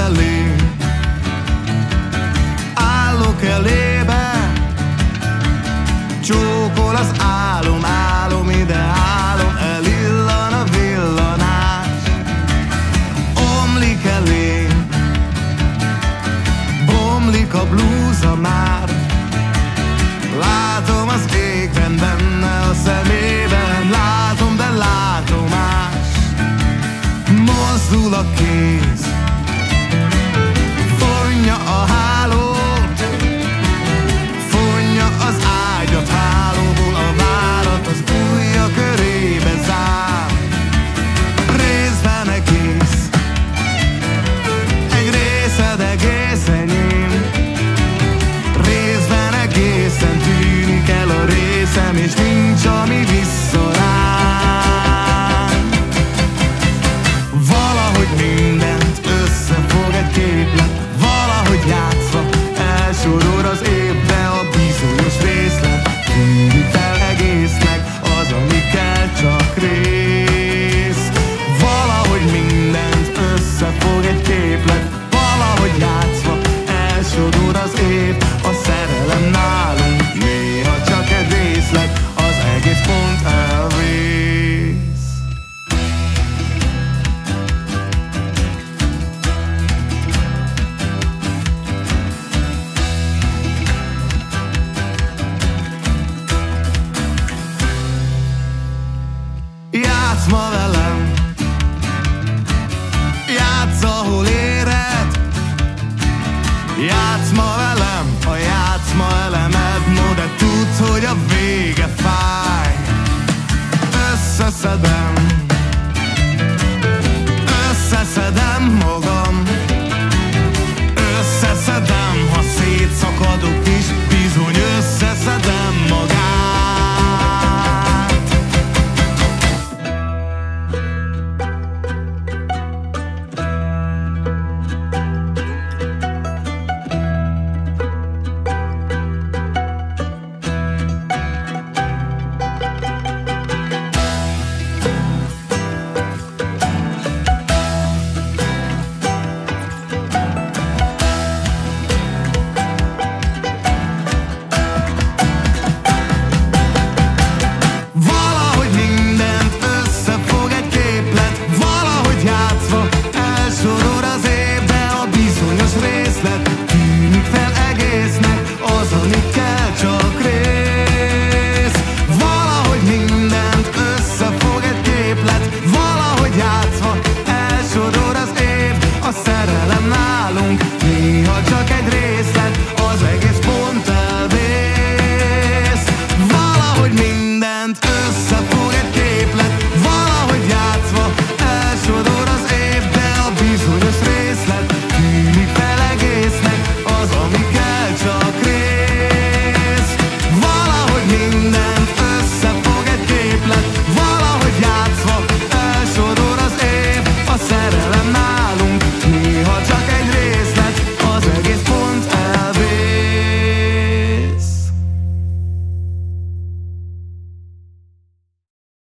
elé, állok elébe, csókol az álom, álom ide álom, elillan a villanás, omlik elé, bomlik a blúza már, látom az égben, benne a szemében, látom, de látomás, mozdul a kéz, fonja a hálót, fonja az ágyat, hálóból a várat az ujja körébe zár. Részben egész, egy részed egész enyém, részben egészen tűnik el a részem, és nincs, ami visszarám. Valahogy mindent összefog egy képlet, valahogy játszva elsorol az év, de a bizonyos részlet tűnik fel egésznek, az, ami kell, csak rész. Valahogy mindent összefog egy képlet, valahogy játszva elsodor az év, a szerelem nálunk néha csak egy részlet, az egész pont elvész. Játsz ma velem, játsz, ahol éred, játsz ma